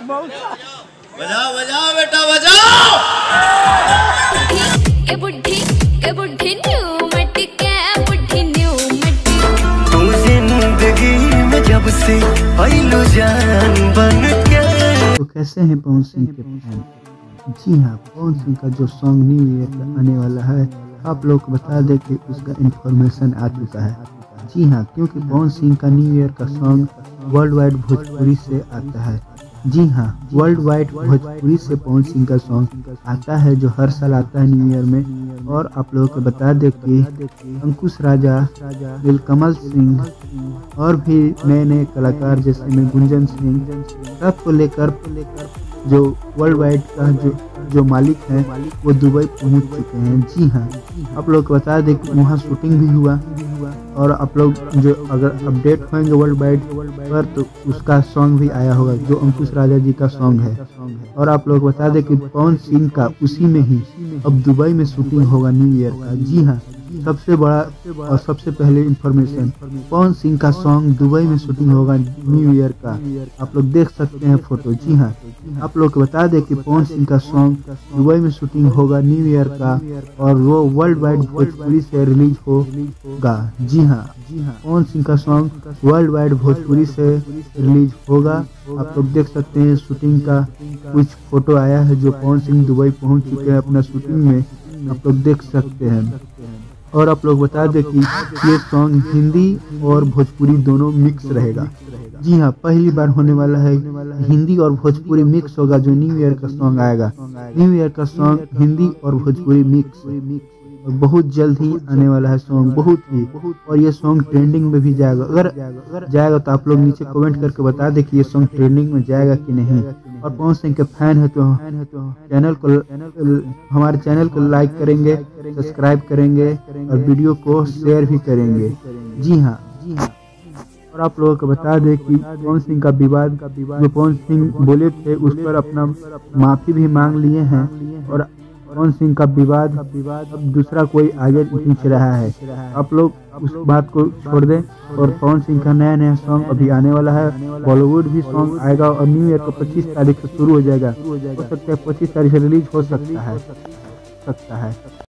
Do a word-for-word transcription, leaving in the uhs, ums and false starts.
बजाओ बजाओ बेटा बजाओ। ए बुढ़ी ए बुढ़ी न्यू मटी के बुढ़ी न्यू मटी। तू जिंदगी में जब से आइलो जान बन के। तो कैसे हैं पवन सिंह के फैन? जी हाँ, पवन सिंह का जो सॉन्ग न्यू ईयर का आने वाला है, आप लोग को बता दें कि उसका इन्फॉर्मेशन आ चुका है। जी हाँ, क्योंकि पवन सिंह का न्यू ईयर का सॉन्ग वर्ल्ड वाइड भोजपुरी से आता है। जी हाँ, वर्ल्ड वाइड भोजपुरी से पवन सिंह का सॉन्ग आता है, जो हर साल आता है न्यू ईयर में। और आप लोगों को बता दें कि अंकुश राजा, नीलकमल सिंह और भी नए नए कलाकार जैसे में गुंजन सिंह, सबको लेकर जो वर्ल्ड वाइड का जो जो मालिक हैं वो दुबई पहुंच चुके हैं। जी हाँ, आप लोग को बता दें कि वहाँ शूटिंग भी हुआ। और आप लोग जो अगर अपडेट होंगे वर्ल्ड वाइड पर, तो उसका सॉन्ग भी आया होगा जो अंकुश राजा जी का सॉन्ग है। और आप लोग बता दें कि पवन सिंह का उसी में ही अब दुबई में शूटिंग होगा न्यू ईयर का। जी हाँ, सबसे बड़ा और सबसे पहले इंफॉर्मेशन, पवन सिंह का सॉन्ग दुबई में शूटिंग होगा न्यू ईयर का। आप लोग देख सकते हैं फोटो। जी हाँ, आप लोग को बता दें कि पवन सिंह का सॉन्ग दुबई में शूटिंग होगा न्यू ईयर का, और वो वर्ल्ड वाइड भोजपुरी से रिलीज होगा। जी हाँ, पवन सिंह का सॉन्ग वर्ल्ड वाइड भोजपुरी से रिलीज होगा। आप लोग देख सकते हैं शूटिंग का कुछ फोटो आया है, जो पवन सिंह दुबई पहुंच चुके हैं अपना शूटिंग में, आप लोग देख सकते हैं। और आप लोग बता दें कि ये सॉन्ग हिंदी और भोजपुरी दोनों मिक्स रहेगा। जी हाँ, पहली बार होने वाला है हिंदी और भोजपुरी मिक्स होगा जो न्यू ईयर का सॉन्ग आएगा। न्यू ईयर का सॉन्ग हिंदी और भोजपुरी मिक्स, और बहुत जल्द ही आने वाला है सॉन्ग, बहुत ही। और ये सॉन्ग ट्रेंडिंग में भी जाएगा। अगर जाएगा तो आप लोग नीचे कमेंट करके बता दें कि ये सॉन्ग ट्रेंडिंग में जाएगा कि नहीं। और पवन सिंह के फैन है तो चैनल को हमारे चैनल को लाइक करेंगे, सब्सक्राइब करेंगे और वीडियो को शेयर भी करेंगे। जी हाँ, और आप लोगों को बता दें कि पवन सिंह का विवाद जो पवन सिंह बोले थे उस पर अपना माफी भी मांग लिए हैं। और पवन सिंह का विवाद अब दूसरा कोई आगे खींच रहा है। आप लोग उस बात को छोड़ दें। और पवन सिंह का नया नया सॉन्ग अभी आने वाला है, बॉलीवुड भी सॉन्ग आएगा और न्यू ईयर को पच्चीस तारीख से शुरू हो जाएगा। हो सकता है पच्चीस तारीख से रिलीज हो सकता है सकता है